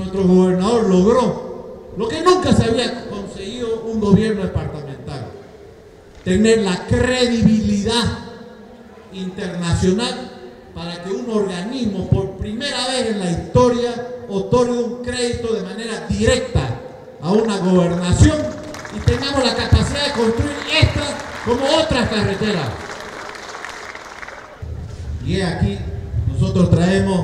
nuestro gobernador logró lo que nunca se había conseguido un gobierno departamental: tener la credibilidad internacional para que un organismo por primera vez en la historia otorgue un crédito de manera directa a una gobernación y tengamos la capacidad de construir esta como otras carreteras. Y aquí nosotros traemos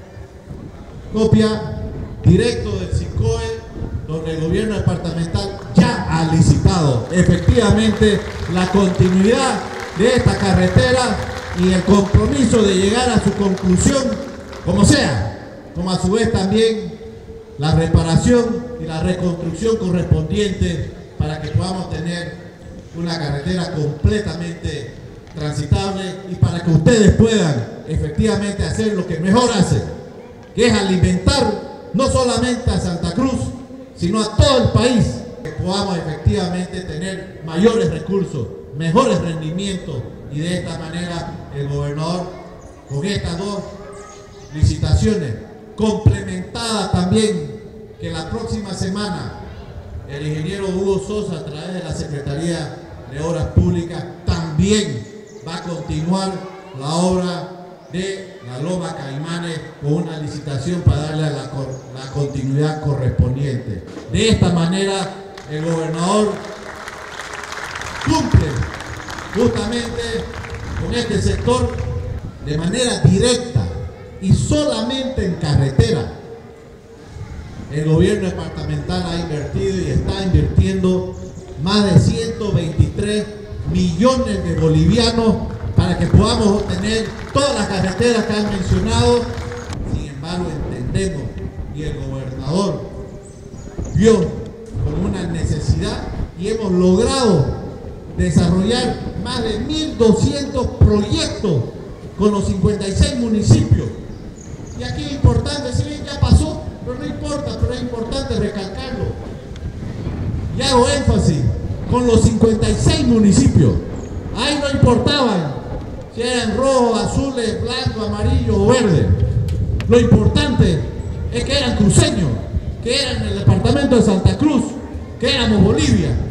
copia directo del SINCOE, donde el gobierno departamental ya ha licitado efectivamente la continuidad de esta carretera y el compromiso de llegar a su conclusión como sea, como a su vez también la reparación y la reconstrucción correspondiente para que podamos tener una carretera completamente transitable y para que ustedes puedan efectivamente hacer lo que mejor hacen, que es alimentar no solamente a Santa Cruz, sino a todo el país, que podamos efectivamente tener mayores recursos, mejores rendimientos, y de esta manera el gobernador, con estas dos licitaciones complementadas también, que la próxima semana el ingeniero Hugo Sosa, a través de la Secretaría de Obras Públicas, también va a continuar la obra de la Loma Caimanes con una licitación para darle la continuidad correspondiente. De esta manera el gobernador cumple justamente con este sector de manera directa y solamente en carretera. El gobierno departamental ha invertido y está invirtiendo más de 123 millones de bolivianos para que podamos obtener todas las carreteras que han mencionado. Sin embargo, entendemos y el gobernador vio como una necesidad y hemos logrado desarrollar más de 1.200 proyectos con los 56 municipios. Y aquí es importante, si bien ya pasó, pero no importa, pero es importante recalcarlo. Y hago énfasis, con los 56 municipios. Ahí no importaban si eran rojos, azules, blancos, amarillos o verdes. Lo importante es que eran cruceños, que eran el departamento de Santa Cruz, que éramos Bolivia.